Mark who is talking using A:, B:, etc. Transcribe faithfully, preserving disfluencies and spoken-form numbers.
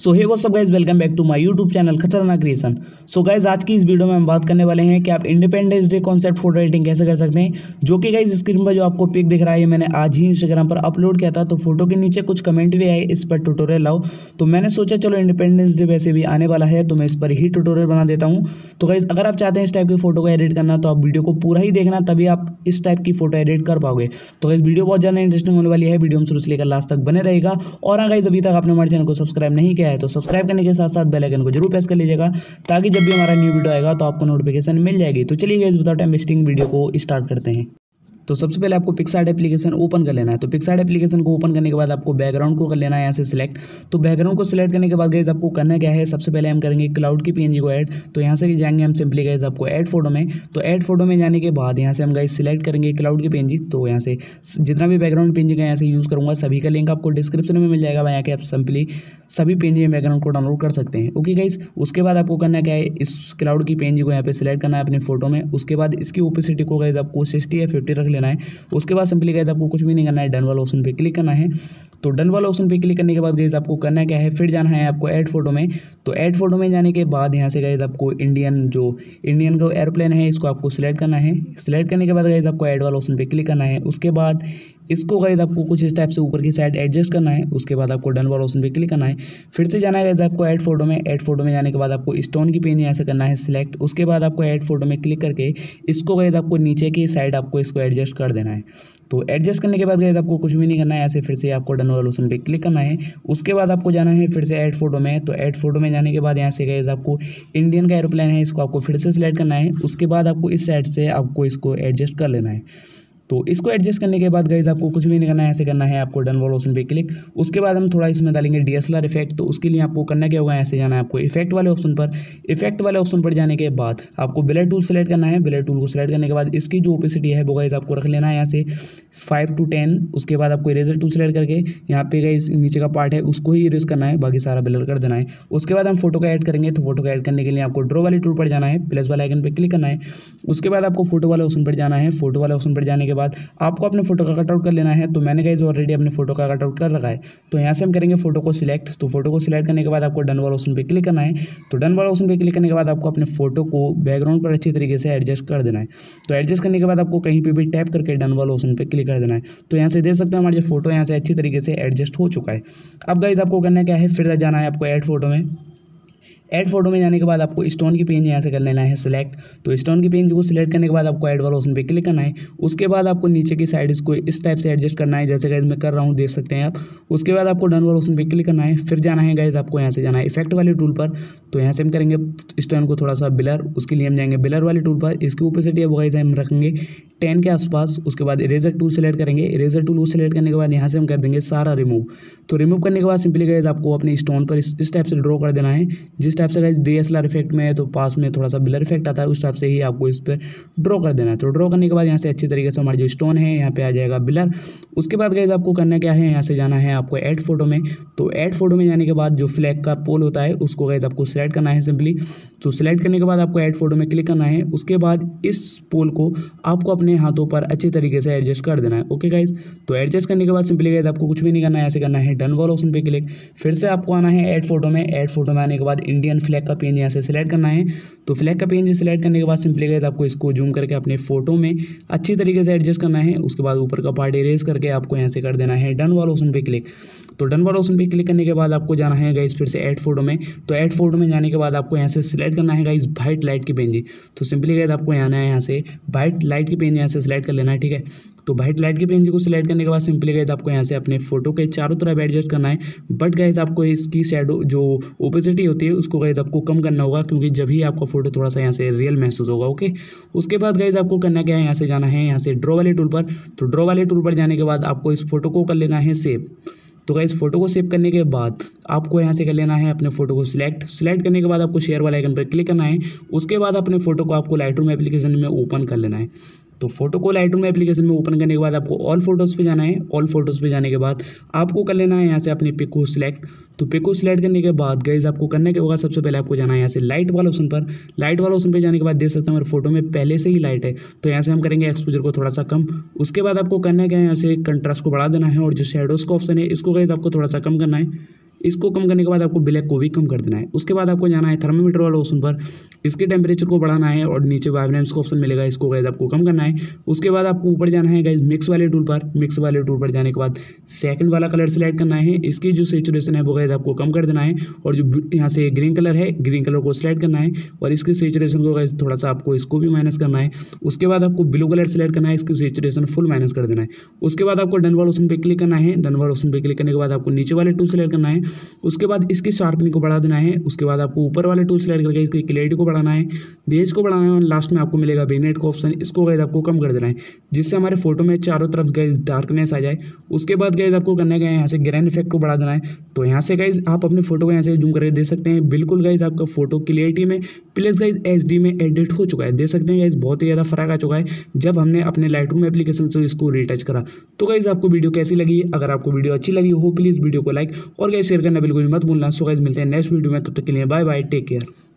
A: So hey what's up guys, welcome back to my YouTube channel Khatarnak creation. So guys, आज की इस video में हम बात करने वाले हैं कि आप independence day concept photo editing कैसे कर सकते हैं। जो कि गाइस स्क्रीन पर जो आपको पिक दिख रहा है, मैंने आज ही इंस्टाग्राम पर अपलोड किया था। तो फोटो के नीचे कुछ कमेंट भी आए इस पर ट्यूटोरियल लाओ, तो मैंने सोचा चलो इंडिपेंडेंस डे वैसे भी आने वाला है तो मैं इस पर ही ट्यूटोरियल बना देता हूँ। तो गाइस, अगर आप चाहते हैं इस टाइप की फोटो को एडिट करना तो आप वीडियो को पूरा ही देखना, तभी आप इस टाइप की फोटो एडिट कर पाओगे। तो गाइस, वीडियो बहुत ज़्यादा इंटरेस्टिंग होने वाली है, वीडियो में शुरू से लेकर लास्ट तक बने रहेगा। और हाँ गाइस, अभी तक आपने हमारे चैनल को सब्सक्राइब नहीं किया है तो सब्सक्राइब करने के साथ साथ बेल आइकन को जरूर प्रेस कर लीजिएगा, ताकि जब भी हमारा न्यू वीडियो आएगा तो आपको नोटिफिकेशन मिल जाएगी। तो चलिए guys, without time wasting video को स्टार्ट करते हैं। तो सबसे पहले आपको पिक्सआर्ट एप्लीकेशन ओपन कर लेना है। तो पिक्सआर्ट एप्लीकेशन को ओपन करने के बाद आपको बैकग्राउंड को कर लेना है यहाँ से सिलेक्ट। तो बैकग्राउंड को सिलेक्ट करने के बाद गाइस आपको करना क्या है, सबसे पहले हम करेंगे क्लाउड की पीएनजी को ऐड। तो यहाँ से जाएंगे हम सिंपली गाइस आपको ऐड फोटो में। तो ऐड फोटो में जाने के बाद यहाँ से हम गाइस सिलेक्ट करेंगे क्लाउड की पीएनजी। तो यहाँ से जितना भी बैकग्राउंड पीएनजी का यहाँ से यूज़ करूँगा, सभी का लिंक आपको डिस्क्रिप्शन में मिल जाएगा, वहाँ के आप सिंपली सभी पीएनजी बैकग्राउंड को डाउनलोड कर सकते हैं। ओके गाइस, उसके बाद आपको करना क्या है, इस क्लाउड की पीएनजी को यहाँ पे सिलेक्ट करना है अपनी फोटो में। उसके बाद इसकी ओपेसिटी को गाइस आपको सिक्सटी या फिफ्टी रख लेना है। उसके बाद सिंपली गाइस आपको कुछ भी नहीं करना है, डन वाला ऑप्शन पे क्लिक करना है। तो डन वाला ऑप्शन पे क्लिक करने के बाद गाइस आपको करना क्या है, फिर जाना है आपको ऐड फोटो में। तो ऐड फोटो में जाने के बाद यहाँ से गाइस आपको इंडियन जो इंडियन का एयरप्लेन है इसको आपको सिलेक्ट करना है। सिलेक्ट करने के बाद गाइस आपको ऐड वाला ऑप्शन पे क्लिक करना है। उसके बाद इसको गाइस आपको कुछ इस टाइप से ऊपर की साइड एडजस्ट करना है। उसके बाद आपको डन वाला ऑप्शन पे क्लिक करना है। फिर से जाना है गाइस आपको ऐड फोटो में। ऐड फोटो में जाने के बाद आपको स्टोन की पेन यहाँ से करना है सिलेक्ट। उसके बाद आपको ऐड फोटो में क्लिक करके इसको गाइस आपको नीचे की साइड आपको इसको एडजस्ट कर देना है। तो एडजस्ट करने के बाद गाइस आपको कुछ भी नहीं करना है, ऐसे फिर से आपको डन वाला ऑप्शन पे क्लिक करना है। उसके बाद आपको जाना है फिर से ऐड फोटो में। तो ऐड फोटो में जाने के बाद यहाँ से गाइस आपको इंडियन का एरोप्लेन है इसको आपको फिर से सिलेक्ट करना है। उसके बाद आपको इस साइड से आपको इसको एडजस्ट कर लेना है। तो इसको एडजस्ट करने के बाद गाइस आपको कुछ भी नहीं करना है, ऐसे करना है आपको डन वाला ऑप्शन पे क्लिक। उसके बाद हम थोड़ा इसमें डालेंगे डीएसएलआर इफेक्ट। तो उसके लिए आपको करना क्या होगा, ऐसे जाना है आपको इफेक्ट वाले ऑप्शन पर। इफेक्ट वाले ऑप्शन पर जाने के बाद आपको ब्लर टूल सेलेक्ट करना है। ब्लर टूल को सिलेक्ट करने के बाद इसकी जो ओपेसिटी है वो गाइस आपको रख लेना है यहाँ से फाइव टू टेन। उसके बाद आपको इरेजर टूल सेलेक्ट करके यहाँ पे गाइस नीचे का पार्ट है उसको ही इरेज करना है, बाकी सारा ब्लर कर देना है। उसके बाद हम फोटो को ऐड करेंगे। तो फोटो को ऐड करने के लिए आपको ड्रॉ वाले टूल पर जाना है, प्लस वाले आइकन पर क्लिक करना है। उसके बाद आपको फोटो वाले ऑप्शन पर जाना है। फोटो वाले ऑप्शन पर जाने के बाद आपको अपने फोटो का कटआउट कर लेना है। तो मैंने गाइस ऑलरेडी अपने फोटो का कटआउट कर रखा है। तो यहाँ से हम करेंगे फोटो को सिलेक्ट। तो फोटो को सिलेक्ट करने के बाद आपको डन वाला ऑप्शन पे क्लिक करना है। तो डन वाला ऑप्शन पे क्लिक करने के बाद आपको अपने फोटो को बैकग्राउंड पर अच्छी तरीके से एडजस्ट कर देना है। तो एडजस्ट करने के बाद आपको कहीं पे भी टैप करके डन वाला ऑप्शन पे क्लिक कर देना है। तो यहाँ से देख सकते हैं हमारी जो फोटो यहाँ से अच्छी तरीके से एडजस्ट हो चुका है। अब गाइस आपको करना क्या है, फिर जाना है आपको ऐड फोटो में। ऐड फोटो में जाने के बाद आपको स्टोन की पेन यहाँ से कर लेना है सिलेक्ट। तो स्टोन की पेन को सिलेक्ट करने के बाद आपको ऐड वाला ऑप्शन पे क्लिक करना है। उसके बाद आपको नीचे की साइड इसको इस टाइप से एडजस्ट करना है, जैसे गाइस मैं कर रहा हूँ, देख सकते हैं आप। उसके बाद आपको डन वाला ऑप्शन पे क्लिक करना है। फिर जाना है गाइस आपको यहाँ से जाना है इफेक्ट वाले टूल पर। तो यहाँ से हम करेंगे स्टोन को थोड़ा सा ब्लर। उसके लिए हम जाएंगे ब्लर वाले टूल पर। इसकी ओपेसिटी है वो गाइस हम रखेंगे टेन के आसपास। उसके बाद इरेजर टूल सेलेक्ट करेंगे। इरेजर टूल को सिलेक्ट करने के बाद यहाँ से हम कर देंगे सारा रिमूव। तो रिमूव करने के बाद सिंपली गाइस आपको अपने स्टोन पर इस टाइप से ड्रॉ कर देना है, जिस टाइप से गाइस डीएसएलआर इफेक्ट में है तो पास में थोड़ा सा ब्लर इफेक्ट आता है, उस टाइप से ही आपको इस पर ड्रॉ कर देना है। तो ड्रॉ करने के बाद यहाँ से अच्छी तरीके से हमारा जो स्टोन है यहाँ पे आ जाएगा ब्लर। उसके बाद गाइस आपको करना क्या है, यहाँ से जाना है आपको ऐड फोटो में। तो ऐड फोटो में जाने के बाद जो फ्लैग का पोल होता है उसको गाइस आपको सिलेक्ट करना है सिंपली। तो सिलेक्ट करने के बाद आपको ऐड फोटो में क्लिक करना है। उसके बाद इस पोल को आपको अपने हाथों पर अच्छी तरीके से एडजस्ट कर देना है। ओके गाइस, तो एडजस्ट करने के बाद सिंपली गाइस आपको कुछ भी नहीं करना है, ऐसे करना है डन वाला ऑप्शन पे क्लिक। फिर से आपको आना है ऐड फोटो में। ऐड फोटो में आने के बाद इंडियन फ्लैग का पेन यहाँ से सिलेक्ट करना है। तो फ्लैग का पेन सिलेक्ट करने के बाद सिंपली गाइस आपको इसको जूम करके अपने फोटो में अच्छी तरीके से एडजस्ट करना है। उसके बाद ऊपर का पार्ट इरेज करके आपको यहाँ से कर देना है डन वाला ऑप्शन पे क्लिक। तो डन वाला ऑप्शन पे क्लिक करने के बाद आपको जाना है गाइस फिर से ऐड फोटो में। तो ऐड फोटो में जाने के बाद आपको यहाँ से सिलेक्ट करना है गाइस वाइट लाइट की पेन। तो सिंपली गाइस आपको यहाँ है यहाँ से वाइट लाइट की पेन यहाँ से सिलेक्ट कर लेना है, ठीक है। तो वाइट लाइट की पेन को सिलेक्ट करने के बाद सिंपली गाइस आपको यहाँ से अपने फोटो के चारों तरफ एडजस्ट करना है। बट गाइस आपको इसकी शैडो जो ओपेसिटी होती है उसको गाइस आपको कम करना होगा, क्योंकि जब ही आपका फोटो थोड़ा सा यहाँ से रियल महसूस होगा। ओके, उसके बाद गाइस आपको करना क्या है, यहाँ से जाना है यहाँ से ड्रॉ वाले टूल पर। तो ड्रॉ वाले टूल पर जाने के बाद आपको इस फोटो को कर लेना है सेव। तो गाइस फोटो को सेव करने के बाद आपको यहाँ से कर लेना है अपने फोटो को सिलेक्ट। सिलेक्ट करने के बाद आपको शेयर वाले आइकन पर क्लिक करना है। उसके बाद अपने फोटो को आपको लाइटरूम एप्लीकेशन में ओपन कर लेना है। तो फोटो को लाइटरूम एप्लीकेशन में ओपन करने के बाद आपको ऑल फोटोज़ पे जाना है। ऑल फोटोज़ पे जाने के बाद आपको कर लेना है यहाँ से अपनी पिक को सिलेक्ट। तो पिक को सिलेक्ट करने के बाद गाइस आपको करने के होगा, सबसे पहले आपको जाना है यहाँ से लाइट वाला ऑप्शन पर। लाइट वाला ऑप्शन पे जाने के बाद देख सकते हैं मेरे फोटो में पहले से ही लाइट है, तो यहाँ से हम करेंगे एक्सपोजर को थोड़ा सा कम। उसके बाद आपको करना क्या है, यहाँ से कंट्रास्ट को बढ़ा देना है और जो शेडोज़ का ऑप्शन है इसको गाइस आपको थोड़ा सा कम करना है। इसको कम करने के बाद आपको ब्लैक को भी कम कर देना है। उसके बाद आपको जाना है थर्मामीटर वाले ऑप्शन पर, इसके टेम्परेचर को बढ़ाना है और नीचे वाइब्रेंस का ऑप्शन मिलेगा, इसको गाइस आपको कम करना है। उसके बाद आपको ऊपर जाना है गाइस मिक्स वाले टूल पर, मिक्स वाले टूल पर जाने के बाद सेकंड वाला कलर सेलेक्ट करना है, इसकी जो सैचुरेशन है वो गाइस आपको कम कर देना है और जो यहाँ से ग्रीन कलर है ग्रीन कलर को सेलेक्ट करना है और इसकी सैचुरेशन को गाइस थोड़ा सा आपको इसको भी माइनस करना है। उसके बाद आपको ब्लू कलर सेलेक्ट करना है, इसकी सैचुरेशन फुल माइनस कर देना है। उसके बाद आपको डन वाले ऑप्शन पे क्लिक करना है, डन वाले ऑप्शन पे क्लिक करने के बाद आपको नीचे वाले टूल सेलेक्ट करना है। उसके बाद इसकी शार्पनिंग को बढ़ा देना है। उसके बाद आपको ऊपर वाले टूल सेलेक्ट करके इसकी क्लैरिटी को बढ़ाना है, देश को बढ़ाना है और लास्ट में आपको मिलेगा विग्नेट का ऑप्शन, इसको गाइस आपको कम कर देना है जिससे हमारे फोटो में चारों तरफ गाइस डार्कनेस आ जाए। उसके बाद गाइस आपको करना है यहाँ से ग्रैंड इफेक्ट को बढ़ा देना है। तो यहाँ से गाइस आप अपने फोटो को यहाँ से जूम करके दे सकते हैं, बिल्कुल गाइस आपका फोटो क्लियरिटी में प्लस गाइस एचडी में एडिट हो चुका है, दे सकते हैं गाइस बहुत ही ज़्यादा फर्क आ चुका है जब हमने अपने लाइटरूम एप्लीकेशन से इसको रीटच करा। तो गाइस आपको वीडियो कैसी लगी? अगर आपको वीडियो अच्छी लगी हो प्लीज़ वीडियो को लाइक और गाइस शेयर करना बिल्कुल मत भूलना। सो गाइस मिलते हैं नेक्स्ट वीडियो में, तब तक के लिए बाय बाय, टेक केयर।